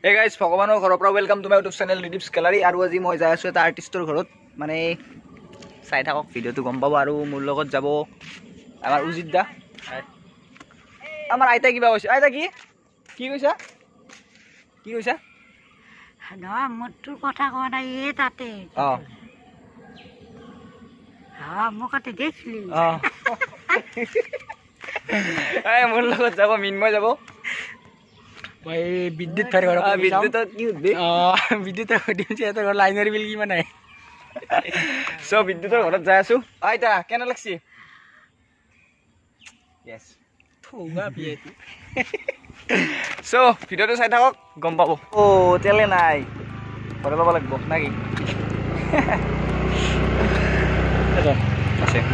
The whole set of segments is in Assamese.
Hey guys, ভগৱানৰ ঘৰৰ পৰা welcome to my YouTube channel ৰিডিপছ গ্যালাৰী আৰু আজি মই যাই আছো এটা আৰ্টিষ্টৰ ঘৰত মানে চাই থাকক ভিডিঅ'টো গম পাব আৰু মোৰ লগত যাব আমাৰ উজিত দা আমাৰ আইতা কিবা কৈছে আইতা কি কৈছা নহয় মোৰটোৰ কথা কোৱা নাই এই তাতে মোক তাতে দেখিলি মোৰ লগত যাব মিনময় যাব ভাই বিদ্যুৎ ফায়ার করা বিদ্যুৎ কি উঠবে বিদ্যুৎ দিমছে এত লাইনের বিল কি মানে সো বিদ্যুৎৰ ঘৰত যাই আছো আইতা কেনে লাগছি ইয়েস থৌগা পিয়েতি সো ভিডিওটো চাই থাকক গম পাব ও তেলে নাই ঘৰে ল'ব লাগিব নাকি আছে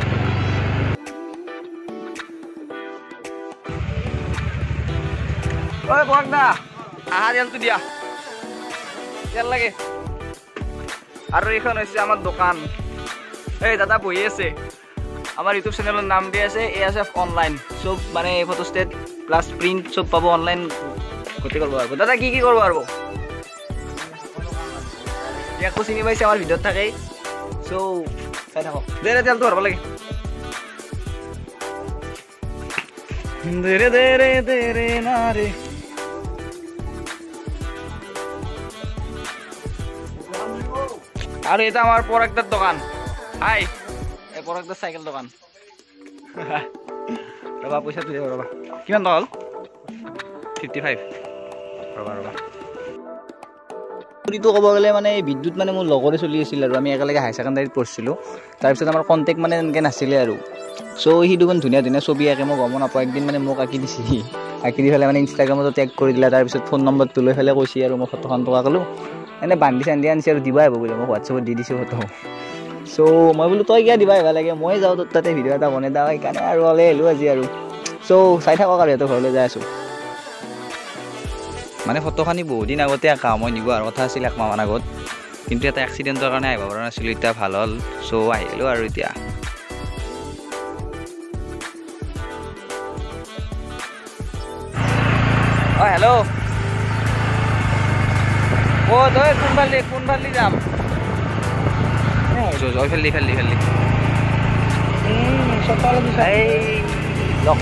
ওই বগদা আহা তেলটো দিয়া তেল লাগে আৰু এইখন হৈছে আমাৰ দোকান এই দাদা বহি আছে আমাৰ ইউটিউব চেনেলৰ নাম দিয়া আছে ASF অনলাইন সব মানে ফটো ষ্টেট প্লাস প্রিন্ট সব পাবো অনলাইন করতে করবো পারবো দাদা কি করবো পারবো একো চিনি পাইছে আমার ভিডিওত থাকে সো চাই থাকক দেৰে তেলটো ভৰাব লাগে দেৰে দেৰে দেৰে নাৰে আর এটা আমার প্রোডাক্টের দোকান হাই এই প্রোডাক্টের সাইকেল দোকান ৰবা পইচা তুলি ৰবা কিমান টকা হ'ল 55 ৰবা তো ক'ব গ'লে মানে বিদ্যুৎ মানে মোৰ লগৰে চলি আছিল আৰু আমি একেলগে হাই ছেকেণ্ডাৰীত পঢ়িছিলোঁ তাৰপিছত আমাৰ কণ্টেক্ট মানে এনেকৈ নাছিলে আৰু চ' সি দুখন ধুনীয়া ধুনীয়া ছবি আঁকে মই গম নাপাওঁ একদিন মানে মোক আঁকি দিছে আঁকি দি পেলাই মানে ইনষ্টাগ্ৰামতো টেগ কৰি দিলা তাৰপিছত ফোন নম্বৰটো লৈ পেলাই কৈছে আৰু মই ফটোখন টকা ক'লোঁ এনে বান্ধি চান্ধি আনিছে আৰু দিবা আহিব বুলি মই হোৱাটছএপত দি দিছোঁ ফটো চ' মই বোলো তই কিয় দিবা আহিব লাগে মই যাওঁ তোৰ তাতে ভিডিঅ' এটা বনাই দিওঁ সেইকাৰণে আৰু ওলাই আহিলোঁ আজি আৰু চ' চাই থাকক আৰু সিহঁতৰ ঘৰলৈ যাই আছোঁ মানে ফটোখানি বহুত দিন আগতে আঁকা মই নিব আৰু কথা আছিল একমাহমান আগত কিন্তু এটা এক্সিডেণ্টৰ কাৰণে আহিব পৰা নাছিলোঁ এতিয়া ভাল হ'ল চ' আহিলোঁ আৰু এতিয়া অঁ হেল্ল' অ' তই কোনফালে যাম ফেলি লগ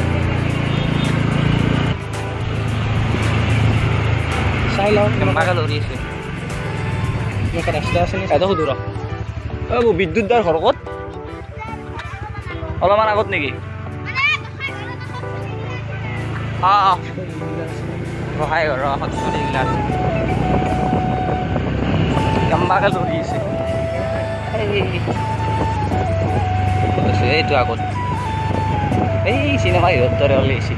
চাই লওঁ কেম্বাকে ধৰি আছে ৰাস্তা আছে এটো সুধো ৰ মোৰ বিদ্যুৎ দাৰ ঘৰ ক'ত অলপমান আগত নেকি ৰহাই ঘৰ চলি গিলাচ কেম্বাকে ধৰি আছে এইটো আগত এই চিনেমা হিৰত দৰে ওলাইছে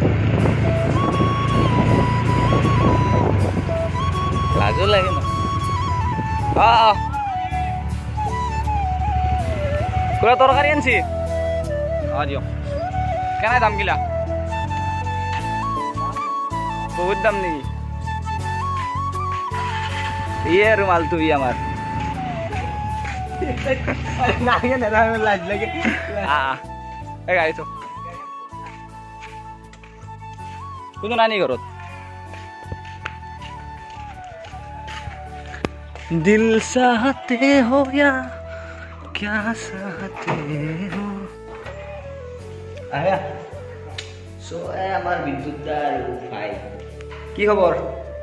লাজো লাগে ন পুৰা তৰকাৰী আনছি দিয়ক কেনে দাম গিলা বহুত দাম নেকি ইয়ে আৰু মালটো ই আমাৰ লাজ লাগে এই গাড়ী থ কোনো নানি ঘৰত दिल चाहते हो या क्या चाहते हो আয়া সো আমার বিদ্যুৎ দার ভাই কি খবর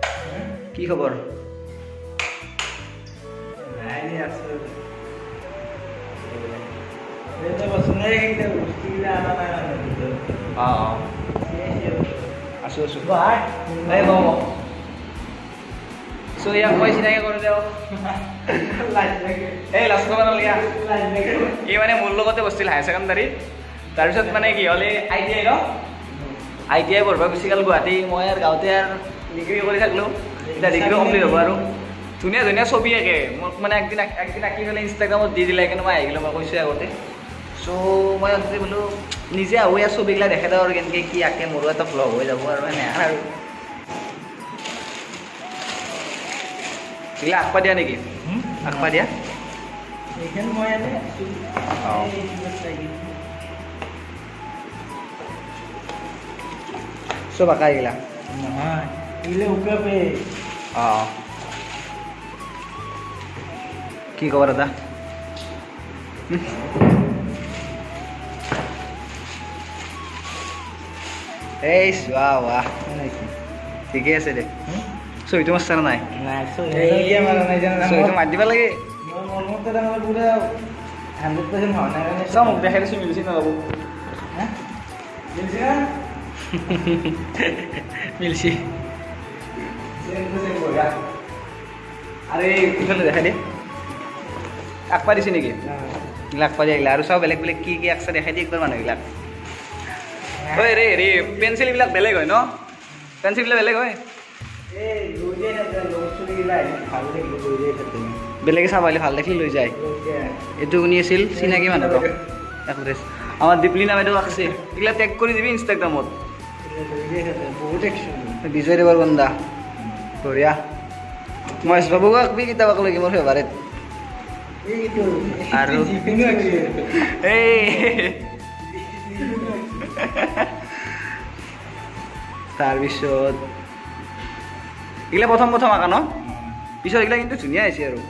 নাই আছে এটা বসনে এইটা উস্তিলা আনা নাই আছো ভাই এই বাবা সো ইয়াক মই চিনাকি কৰি দেও এই লাষ্ট কথা লিয়া এই মানে মোৰ লগতে বসছিল হাই ছেকেণ্ডাৰীত তাৰপিছত মানে কি হ'লে ITI পঢ়িব গুচি গ'ল গুৱাহাটী মই আৰু গাঁৱতে আৰু ডিগ্ৰী কৰি থাকিলোঁ এতিয়া ডিগ্ৰী কমপ্লিট হ'ব আৰু ধুনীয়া ধুনীয়া ছবি আঁকে মোক মানে একদিন আঁকি পেলাই ইনষ্টাগ্ৰামত দি দিলে কিন্তু মই আহিলোঁ মই কৈছোঁ আগতে চ' মই ভাবিছোঁ বোলো নিজে আহোঁ ইয়াৰ ছবিগিলা দেখাই দিওঁ আৰু কেনেকৈ কি আঁকে মোৰো এটা ভ্লগ হৈ যাব আৰু এনে আৰু এইগিলা আঁকবা দিয়া নেকি আঁকবা দিয়া এইখানে মই এনে সব আঁকা এইগিলা নহয় ইলে উকাবে অঁ কি খবৰ দাদা এই ৱাহ ৱাহ ঠিকে আছে দে ছবিটো মাছ নাই নাই এই মাৰা নাই জানা ছবিটো মাত দিব লাগে মোৰ মনতে তাৰমানে পুৰা 100% হোৱা নাই কাৰণে চাওঁ মোক দেখাই দিছোঁ মিলিছে নহ'ব হা মিলছে না মিলছি আরে ইফালে দেখাই দে আঁকপা দিছে নেকি আঁকপা দিয়ে আহিলে আৰু চাওঁ বেলেগ বেলেগ কি কি আঁকছা দেখাই দিয়ে একবাৰ মানুহবিলাক ঐ ৰে ৰে পেঞ্চিলবিলাক বেলেগ হয় ন পেঞ্চিলবিলাক বেলেগ হয় এই দুইয়ে না লছুলি গিলা ভাল দেখিলো দুইয়ে থাকে বেলেগে চাব আহিলে ভাল দেখিলে লৈ যায় এইটো শুনি আছিল চিনাকি মানুহ আমাৰ দীপলিনা বাইদেউ আঁকছে এইগিলা টেগ কৰি দিবি ইনষ্টাগ্ৰামত বহুত একশন বিজয় দেৱৰ বন্দা বঢ়িয়া মহেশ বাবুক আঁকবি কিতাপ আঁকলৈকে মোৰ ফেভাৰেট এইটো আৰু জিপিনো আছে এই তাৰপিছত এইগিলা প্ৰথম প্ৰথম আঁকা ন পিছত এইগিলা কিন্তু ধুনীয়া হৈছে আৰু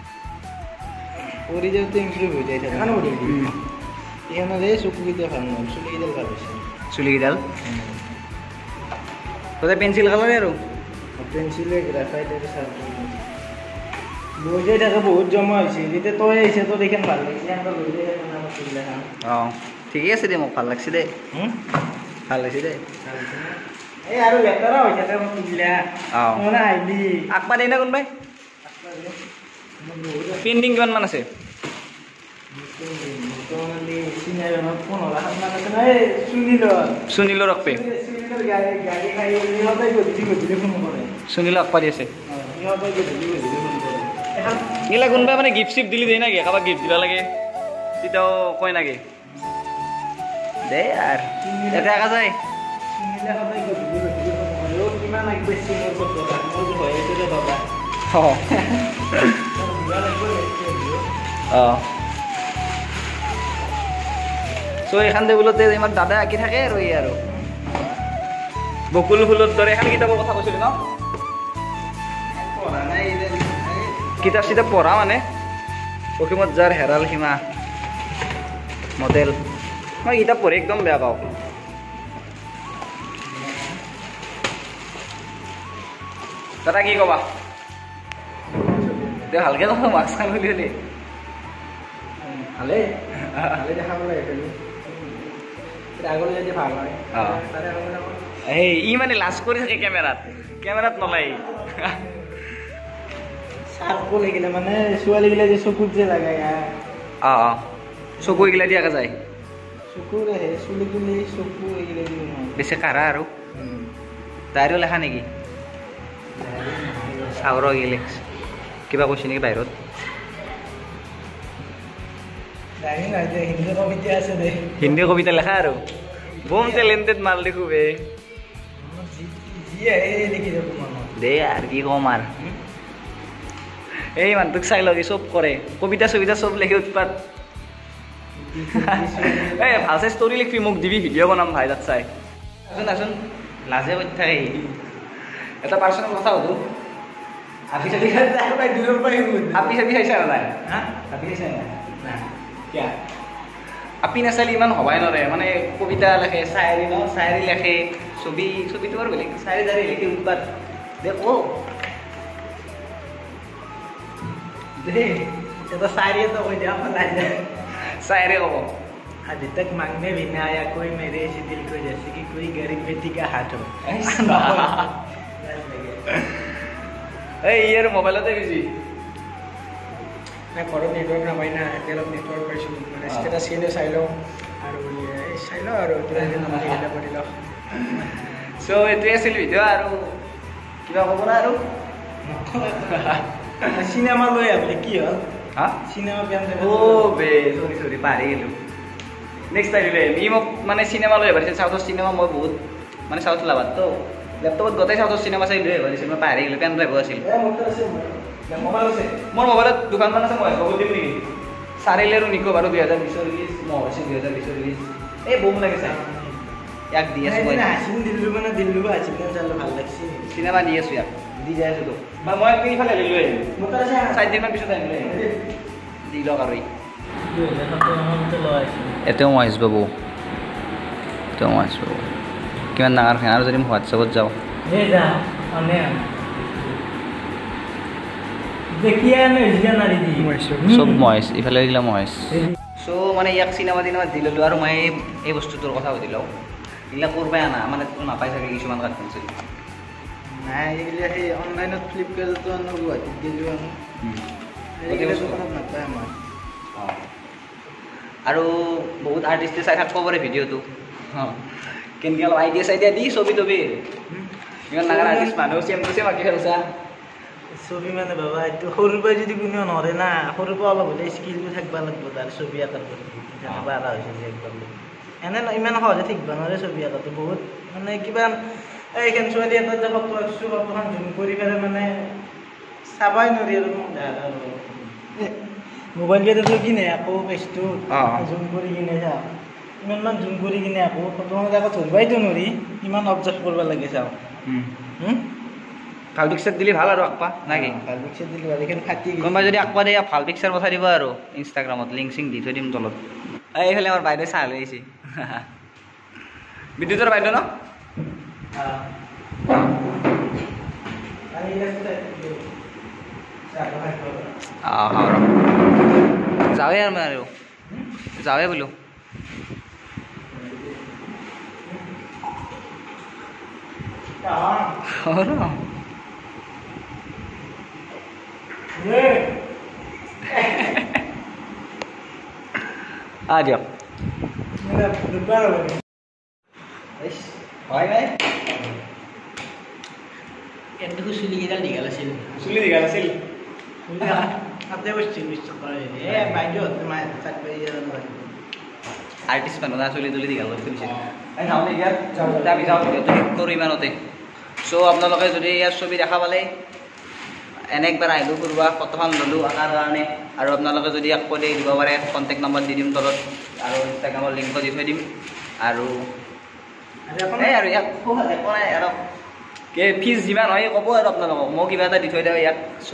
কৰি যাওঁতে ইমপ্ৰুভ হৈ যায় থাকে কানো কৰি এখানে চকুকেইটা ভাল নহ'ল চুলিকেইডাল ভাল হৈছে চুলিকেইডাল তই পেঞ্চিল কালাৰে আৰু পেঞ্চিলে গ্ৰাফাইটেৰে চাৰ্ট লৈ যাই থাকে বহুত জমা হৈছে যেতিয়া তই আহিছে তই দেখোন ভাল লাগিছে এনেকুৱা লৈ যাই থাকে নাম চুলিগিলা অঁ ঠিকেই আছে দে মোক ভাল লাগছে দেই ভাল লাগিছে দেই এই আৰু লেতেৰা হৈ থাকে মোৰ চুলিগিলা অঁ মানে আহিলি আঁকবা দেই না কোনোবাই পেইণ্টিং কিমানমান আছে সুনীলৰ আঁকপে সুনীল আঁকপা দি আছে এইগিলা কোনোবাই মানে গিফ্ট চিফ্ট দিলি দেই নাকি কাৰোবাক গিফ্ট দিব লাগে তেতিয়াও কয় নাকি দে আৰু ইয়াতে আঁকা যায় অঁ অঁ চ' এইখন টেবুলতে ইমান দাদাই আঁকি থাকে আৰু এই আৰু বকুল ফুলৰ দৰে এখন কিতাপৰ কথা কৈছিলি ন কিতাপ চিতাপ পঢ়া মানে অসীমত যাৰ হেৰাল সীমা মডেল মই কিতাপ পঢ়ি একদম বেয়া পাওঁ দাদা কি ক'বা দে ভালকৈ ক'ব মাস্ক খান বুলি হ'লি ভালে ভালে দেখাব লাগে আগলৈ যদি ভাল হয় এই ই মানে লাজ কৰি থাকে কেমেৰাত নলাই চাৰ্কো লাগিলে মানে ছোৱালীগিলা যে চকুত যে লাগাই অঁ অঁ চকু এইগিলা দিয়া যায় চকুৰ আহে চুলিগিলি চকু এইগিলা দিব নহয় বেছি কাঢ়া আৰু ডায়েৰীও লেখা নেকি চাউৰ গিলে কিবা কৈছে নেকি বাহিৰত হিন্দী কবিতা আছে দে হিন্দী কবিতা লেখা আৰু বম টেলেণ্টেড মাল দেখো বে যি আহে লিখি যাব মনত দে আৰু কি ক'ম আৰু এই মানুহটোক চাই লগে চব কৰে কবিতা চবিতা চব লিখি উৎপাত এই ভালছে ষ্টৰি লিখবি মোক দিবি ভিডিঅ' বনাম ভাই তাত চাই আছোন লাজে কৰি থাকে এটা পাৰ্চনেল কথা সুধো আপি চাপি খাইছা নাই আপি খাইছা নাই কিয় আপি নাচালি ইমান হবাই নৰে মানে কবিতা লেখে চায়েৰী ন চায়েৰী লেখে ছবিটো আৰু বেলেগ চায়েৰী দাৰি লিখি উৎপাত দে तो सारी तो कोई दिया पता है शायरी कब अभी तक मांगने भी ना आया कोई मेरे इसी दिल को जैसे कि कोई गरीब बेटी का हाथ हो यार मोबाइल बिजी मैं करो नेटवर्क ना भाई ना एयरटेल नेटवर्क पाइছো মানে স্ট্যাটাস কিনে চাইলো আৰু চাইলো আৰু তোৰা নামাৰি হেলা কৰিলো সো এটোৱে আছিল ভিডিও আৰু কিবা ক'ব না আৰু সিনেমা লৈ আপনি কি হল হা সিনেমা প্যান দে ও বে সরি পাৰি গেলো নেক্সট টাইম ই মোক মানে সিনেমা লৈ আহিছিল সাউথৰ সিনেমা মই বহুত মানে সাউথ লাভাত তো ল্যাপটপত গোটেই সাউথৰ সিনেমা চাই লৈ আহিছিল মই পাৰি গেলো পেন ড্ৰাইভ আছিল মোবাইল আছে মোৰ মোবাইলত দোকানখন আছে মই বহুত দিম নেকি চাৰিলেৰো নিকো বাৰু 2020 ৰিলিজ মই হৈছে 2020 ৰিলিজ এই বম লাগে চাই ইয়াক দি আছোঁ মই হাচিন দিলোঁ মানে দিলোঁ হাচিন চালোঁ ভাল লাগছে চিনেমা দি আছোঁ ইয়াক দি যাই আছোঁ তোক বা মই এইফালে লৈ আহিম মোৰ তাত আছে 4 দিনমান পিছত আহিম দি লওক আৰু এতিয়াও মহেশ বাবু কিমান ডাঙৰ ফেন আৰু যদি মই হোৱাটছএপত যাওঁ চব মহেশ ইফালে গিলা মহেশ চ' মানে ইয়াক চিনেমা দি ল'লোঁ আৰু মই এই বস্তুটোৰ কথা সুধি লওঁ এইগিলা কৰবাই আনা মানে তোৰ নাপাই চাগে কিছুমান কাঠ পেঞ্চিল নাই এইগিলা সেই অনলাইনত ফ্লিপকাৰ্টতো আনো গুৱাহাটীত দিলোঁ আমি নাপায় আমাৰ অঁ আৰু বহুত আৰ্টিষ্টে চাই থাকিব পাৰে ভিডিঅ'টো অঁ কেনেকৈ অলপ আইডিয়া দি ছবি তবি ইমান ডাঙৰ আৰ্টিষ্ট মানুহ চেম টু চেম আঁকি খেলছা ছবি মানে বাবা এইটো সৰুৰ পৰা যদি কোনেও নৰে না সৰুৰ পৰা অলপ হ'লে স্কিলটো থাকিব লাগিব তাৰ ছবি আঁকাৰ পাৰা হৈছে যে একদম এনে ইমান সহজে থাকিব নোৱাৰে ছবি আঁকাটো বহুত মানে কিবা এইখন ছোৱালী এটাত যে ফটো আঁকিছোঁ ফটোখন জুম কৰি পেলাই মানে চাবই নোৱাৰি আৰু মোবাইল কেইটাতো কিনে আকৌ পেজটো জুম কৰি কিনে চা ইমানমান জুম কৰি কিনে আকৌ ফটোখনত আকৌ ধৰিবইতো নোৱাৰি ইমান অবজাৰ্ভ কৰিব লাগে চাওঁ ভাল পিকচাৰ দিলে ভাল আৰু আঁকবা নাকি ভাল পিকচাৰ দিলে ভাল এইখন ফাটি কোনোবাই যদি আঁকবা দিয়ে ভাল পিকচাৰ পঠাই দিব আৰু ইনষ্টাগ্ৰামত লিংক চিংক দি থৈ দিম তলত এইফালে আমাৰ বাইদেউ চাহ লৈ আহিছে বিদ্যুতৰ বাইদেউ ন যাওঁৱে আৰু যাওঁৱে বোলো দিয়ক হয় নাই এটো চুলিকেইডাল দীঘল আছিল চুলি দীঘল আছিল তাতে বসছিল বিশ্বাস কৰে বাইদেউ আৰ্টিষ্ট মানুহ না চুলি তুলি দীঘল কৰি তুলিছে আমি যাওঁ ভিডিঅ'টো শেষ কৰোঁ ইমানতে চ' আপোনালোকে যদি ইয়াৰ ছবি দেখা পালে এনে একবাৰ আহিলোঁ কৰবা ফটোখন ল'লোঁ আঁকাৰ কাৰণে আৰু আপোনালোকে যদি আকৌ দিব পাৰে কণ্টেক্ট নম্বৰ দি দিম তলত আৰু ইনষ্টাগ্ৰামৰ লিংকো দি থৈ দিম আৰু এই আৰু ইয়াক একো নাই আৰু ফিজ যিমান হয় ক'ব আৰু আপোনালোকক মই কিবা এটা দি থৈ দিওঁ ইয়াক চ'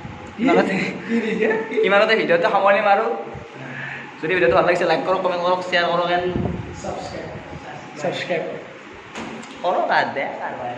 ইমানতে ভিডিঅ'টো সামৰিম আৰু যদি ভিডিঅ'টো ভাল লাগিছে লাইক কৰক কমেণ্ট কৰক শ্বেয়াৰ কৰক এণ্ড ছাবস্ক্ৰাইব কৰক আৰু দে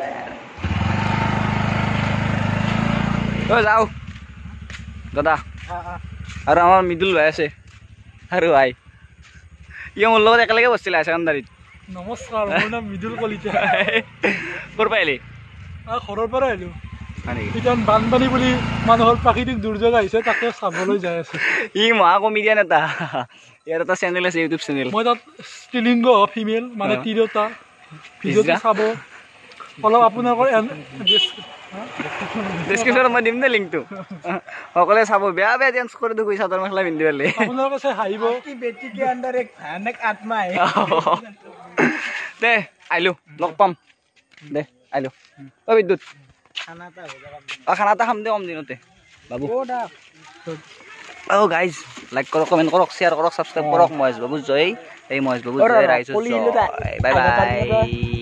যাওঁ দাদা আৰু আমাৰ মৃদুল ভাই আছে আৰু ভাই ই মোৰ লগত একেলগে বসছিলে হায়াৰ ছেকেণ্ডাৰীত নমস্কাৰ মোৰ নাম মৃদুল কলিতা ক'ৰ পৰা আহিলি ঘৰৰ পৰা আহিলোঁ হয় নেকি এতিয়া বানপানী বুলি মানুহৰ প্ৰাকৃতিক দুৰ্যোগ আহিছে তাকে চাবলৈ যাই আছোঁ ই মহা কমেডিয়ান এটা ইয়াৰ এটা চেনেল আছে ইউটিউব চেনেল মই তাত স্ত্ৰীলিংগ ফিমেল মানে তিৰোতা ভিডিঅ'টো চাব অলপ আপোনালোকৰ ডেছক্ৰিপশ্যনত মই দিম দে লিংকটো সকলোৱে চাব বেয়া বেয়া ডেন্স কৰি দেখুৱাই চাদৰ মেখেলা পিন্ধি পেলাই আপোনালোকে চাই হাঁহিব বেটিকে আণ্ডাৰ এক ভয়ানক আত্মাই দে আহিলোঁ লগ পাম দে আহিলোঁ অ বিদ্যুৎ খানা এটা খাম দে কম দিনতে বাবু গাইজ লাইক কৰক কমেণ্ট কৰক শ্বেয়াৰ কৰক ছাবস্ক্ৰাইব কৰক মহেশ বাবু জয় এই মহেশ বাবু জয় ৰাইজ বাই বাই